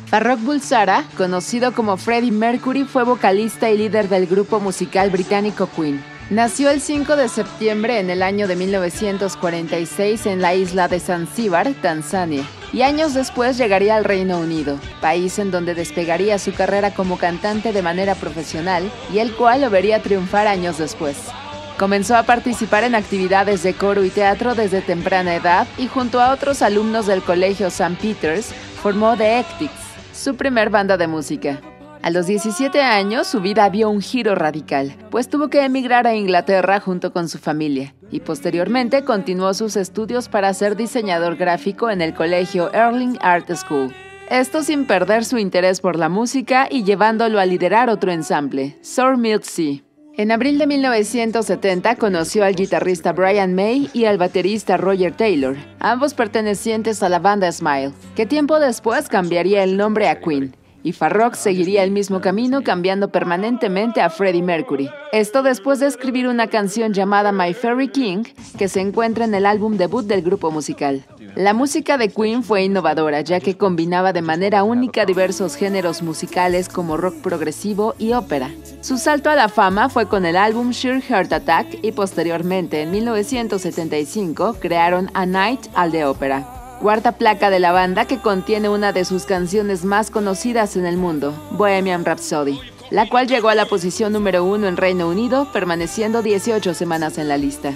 Farrokh Bulsara, conocido como Freddie Mercury, fue vocalista y líder del grupo musical británico Queen. Nació el 5 de septiembre en el año de 1946 en la isla de Zanzíbar, Tanzania, y años después llegaría al Reino Unido, país en donde despegaría su carrera como cantante de manera profesional y el cual lo vería triunfar años después. Comenzó a participar en actividades de coro y teatro desde temprana edad y junto a otros alumnos del colegio St. Peter's formó The Ectics, su primer banda de música. A los 17 años su vida vio un giro radical, pues tuvo que emigrar a Inglaterra junto con su familia, y posteriormente continuó sus estudios para ser diseñador gráfico en el colegio Earling Art School. Esto sin perder su interés por la música y llevándolo a liderar otro ensamble, Sour Milk Sea. En abril de 1970 conoció al guitarrista Brian May y al baterista Roger Taylor, ambos pertenecientes a la banda Smile, que tiempo después cambiaría el nombre a Queen, y Farrokh seguiría el mismo camino cambiando permanentemente a Freddie Mercury. Esto después de escribir una canción llamada My Fairy King, que se encuentra en el álbum debut del grupo musical. La música de Queen fue innovadora, ya que combinaba de manera única diversos géneros musicales como rock progresivo y ópera. Su salto a la fama fue con el álbum Sheer Heart Attack y posteriormente, en 1975, crearon A Night at the Opera, cuarta placa de la banda que contiene una de sus canciones más conocidas en el mundo, Bohemian Rhapsody, la cual llegó a la posición número 1 en Reino Unido, permaneciendo 18 semanas en la lista.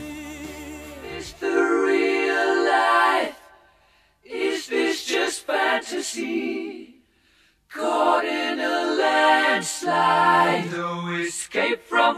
Caught in a landslide, no escape from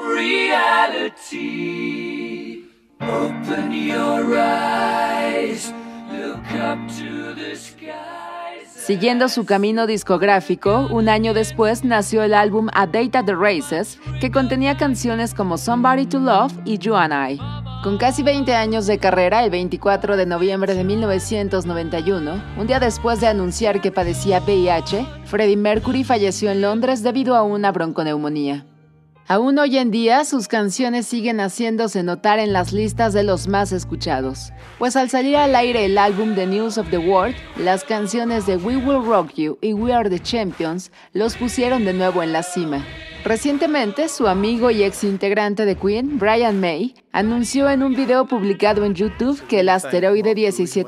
reality. Open your eyes, look up to the skies. Siguiendo su camino discográfico, un año después nació el álbum A Date at the Races, que contenía canciones como Somebody to Love y You and I. Con casi 20 años de carrera, el 24 de noviembre de 1991, un día después de anunciar que padecía VIH, Freddie Mercury falleció en Londres debido a una bronconeumonía. Aún hoy en día, sus canciones siguen haciéndose notar en las listas de los más escuchados, pues al salir al aire el álbum The News of the World, las canciones de We Will Rock You y We Are the Champions los pusieron de nuevo en la cima. Recientemente, su amigo y ex integrante de Queen, Brian May, anunció en un video publicado en YouTube que el asteroide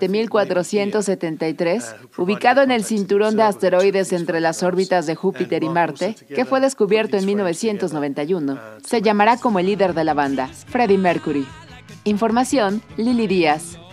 17.473, ubicado en el cinturón de asteroides entre las órbitas de Júpiter y Marte, que fue descubierto en 1991, se llamará como el líder de la banda, Freddie Mercury. Información, Lili Díaz.